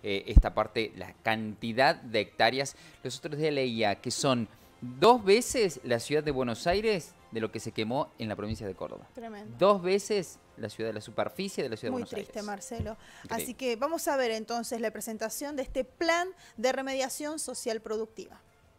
esta parte, la cantidad de hectáreas. Los otros días leía que son 2 veces la ciudad de Buenos Aires de lo que se quemó en la provincia de Córdoba. Tremendo. 2 veces la ciudad de la superficie de la ciudad de Muy Buenos Aires. triste, Marcelo. Increíble. Así que vamos a ver entonces la presentación de este plan de remediación social productiva.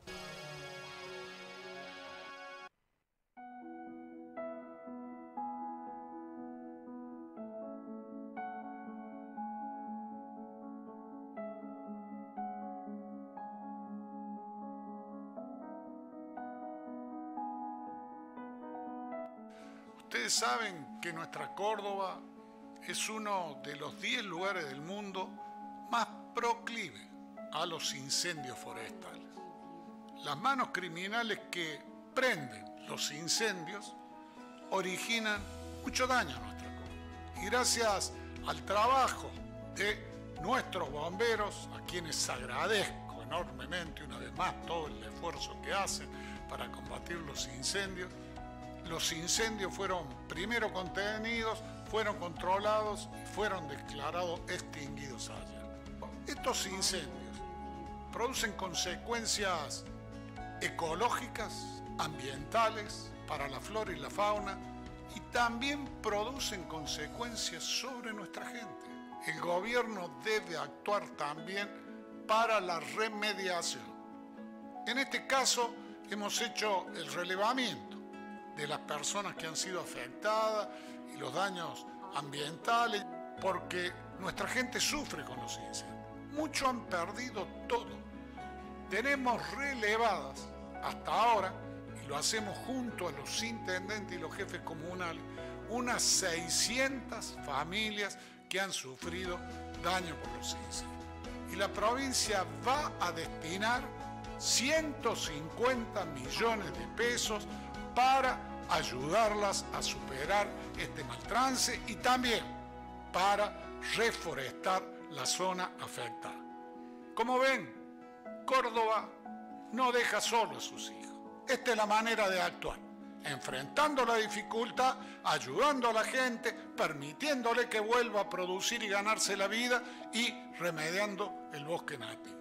Ustedes saben que nuestra Córdoba es uno de los 10 lugares del mundo más proclive a los incendios forestales. Las manos criminales que prenden los incendios originan mucho daño a nuestra Córdoba. Y gracias al trabajo de nuestros bomberos, a quienes agradezco enormemente una vez más todo el esfuerzo que hacen para combatir los incendios fueron primero contenidos, fueron controlados y fueron declarados extinguidos ayer. Estos incendios producen consecuencias ecológicas, ambientales, para la flora y la fauna, y también producen consecuencias sobre nuestra gente. El gobierno debe actuar también para la remediación. En este caso hemos hecho el relevamiento de las personas que han sido afectadas y los daños ambientales, porque nuestra gente sufre con los incendios. Muchos han perdido todo. Tenemos relevadas hasta ahora, y lo hacemos junto a los intendentes y los jefes comunales, unas 600 familias que han sufrido daño por los incendios. Y la provincia va a destinar 150 millones de pesos para ayudarlas a superar este mal trance y también para reforestar la zona afectada. Como ven, Córdoba no deja solo a sus hijos. Esta es la manera de actuar, enfrentando la dificultad, ayudando a la gente, permitiéndole que vuelva a producir y ganarse la vida y remediando el bosque nativo.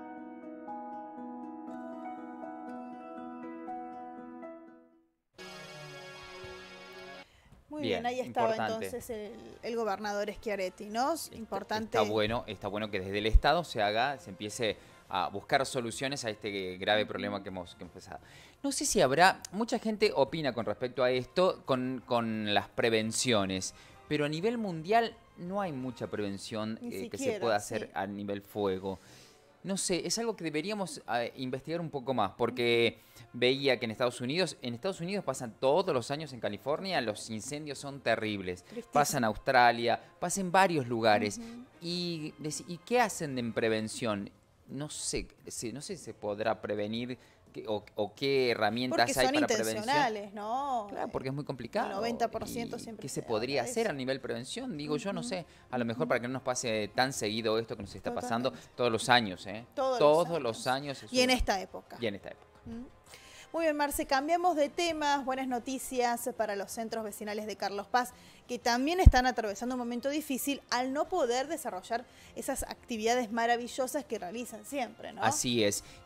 Muy bien, ahí estaba entonces el gobernador Schiaretti, ¿no? Importante. Está bueno que desde el Estado se empiece a buscar soluciones a este grave problema que hemos empezado. No sé si habrá, mucha gente opina con respecto a esto, con las prevenciones, pero a nivel mundial no hay mucha prevención que se pueda hacer a nivel fuego. No sé, es algo que deberíamos investigar un poco más, porque veía que en Estados Unidos pasan todos los años en California, los incendios son terribles. Tristísimo. Pasan a Australia, pasan en varios lugares. ¿Y qué hacen en prevención? No sé si se podrá prevenir o qué herramientas hay para prevención. Porque son intencionales, ¿no? Claro, porque es muy complicado. El 90% siempre. ¿Qué se podría hacer a nivel prevención? Digo, yo no sé, a lo mejor para que no nos pase tan seguido esto que nos está pasando todos los años, ¿eh? Todos los años. Y en esta época. Muy bien, Marce, cambiamos de temas. Buenas noticias para los centros vecinales de Carlos Paz, que también están atravesando un momento difícil al no poder desarrollar esas actividades maravillosas que realizan siempre, ¿no? Así es.